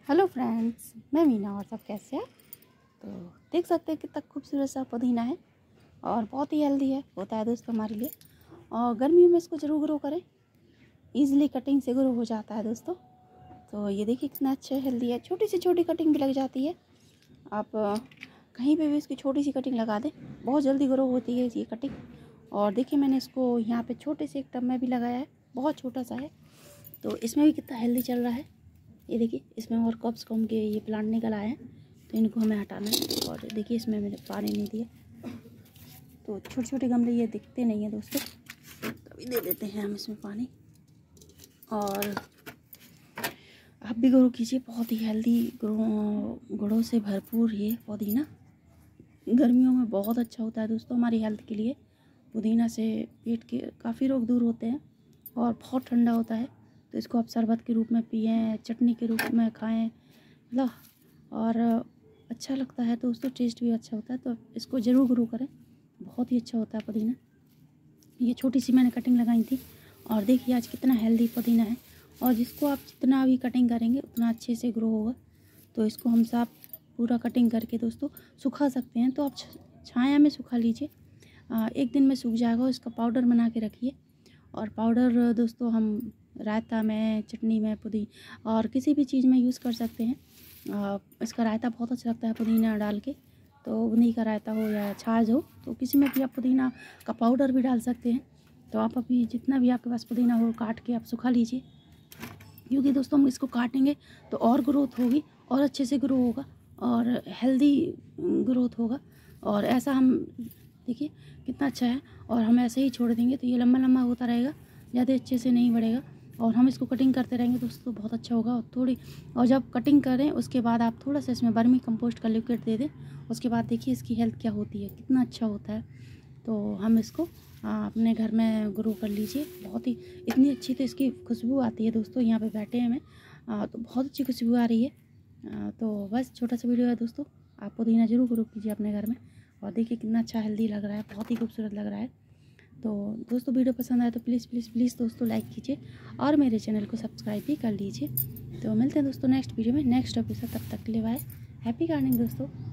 Hello friends, मैं मीना और सब कैसे हैं। तो देख सकते हैं कितना खूबसूरत सा पुदीना है और बहुत ही हेल्दी है होता है दोस्तों हमारे लिए। और गर्मियों में इसको ज़रूर ग्रो करें, इजीली कटिंग से ग्रो हो जाता है दोस्तों। तो ये देखिए कितना अच्छा हेल्दी है, छोटी सी छोटी कटिंग भी लग जाती है। आप कहीं पे भी इसकी छोटी सी कटिंग लगा दें, बहुत जल्दी ग्रो होती है ये कटिंग। और देखिए मैंने इसको यहाँ पे छोटे से एक टब में भी लगाया है, बहुत छोटा सा है। तो इसमें भी कितना हेल्दी चल रहा है। ये देखिए इसमें और कप्स कम के ये प्लांट निकल आए हैं, तो इनको हमें हटाना है। और देखिए इसमें मैंने पानी नहीं दिया, तो छोटे छोटे गमले ये दिखते नहीं हैं दोस्तों, तो अभी दे देते हैं हम इसमें पानी। और आप भी ग्रो कीजिए, बहुत ही हेल्दी गुणों से भरपूर ये पुदीना गर्मियों में बहुत अच्छा होता है दोस्तों हमारी हेल्थ के लिए। पुदीना से पेट के काफ़ी रोग दूर होते हैं और बहुत ठंडा होता है। तो इसको आप शरबत के रूप में पिएं, चटनी के रूप में खाएं, मतलब और अच्छा लगता है दोस्तों, टेस्ट भी अच्छा होता है। तो इसको ज़रूर ग्रो करें, बहुत ही अच्छा होता है पुदीना। ये छोटी सी मैंने कटिंग लगाई थी और देखिए आज कितना हेल्दी पुदीना है। और जिसको आप जितना भी कटिंग करेंगे उतना अच्छे से ग्रो होगा। तो इसको हम सब पूरा कटिंग करके दोस्तों सुखा सकते हैं। तो आप छाया में सुखा लीजिए, एक दिन में सूख जाएगा। इसका पाउडर बना के रखिए। और पाउडर दोस्तों हम रायता में, चटनी में, पुदीना और किसी भी चीज़ में यूज़ कर सकते हैं। इसका रायता बहुत अच्छा लगता है पुदीना डाल के। तो उन्हीं का रायता हो या छाछ हो, तो किसी में भी आप पुदीना का पाउडर भी डाल सकते हैं। तो आप अभी जितना भी आपके पास पुदीना हो काट के आप सुखा लीजिए, क्योंकि दोस्तों हम इसको काटेंगे तो और ग्रोथ होगी और अच्छे से ग्रो होगा और हेल्दी ग्रोथ होगा। और ऐसा हम देखिए कितना अच्छा है। और हम ऐसे ही छोड़ देंगे तो ये लंबा लंबा होता रहेगा, ज़्यादा अच्छे से नहीं बढ़ेगा। और हम इसको कटिंग करते रहेंगे दोस्तों, बहुत अच्छा होगा। और जब कटिंग करें उसके बाद आप थोड़ा सा इसमें वर्मी कंपोस्ट का लिक्विड दे दें। उसके बाद देखिए इसकी हेल्थ क्या होती है, कितना अच्छा होता है। तो हम इसको अपने घर में ग्रो कर लीजिए। बहुत ही इतनी अच्छी तो इसकी खुशबू आती है दोस्तों, यहाँ पे बैठे हैं हमें तो बहुत अच्छी खुशबू आ रही है। तो बस छोटा सा वीडियो है दोस्तों, आप पुदीना जरूर ग्रो कीजिए अपने घर में। और देखिए कितना अच्छा हेल्दी लग रहा है, बहुत ही खूबसूरत लग रहा है। तो दोस्तों वीडियो पसंद आए तो प्लीज़ प्लीज़ प्लीज़ दोस्तों लाइक कीजिए और मेरे चैनल को सब्सक्राइब भी कर लीजिए। तो मिलते हैं दोस्तों नेक्स्ट वीडियो में, नेक्स्ट एपिसोड। तब तक के लिए बाय, हैप्पी गार्डनिंग दोस्तों।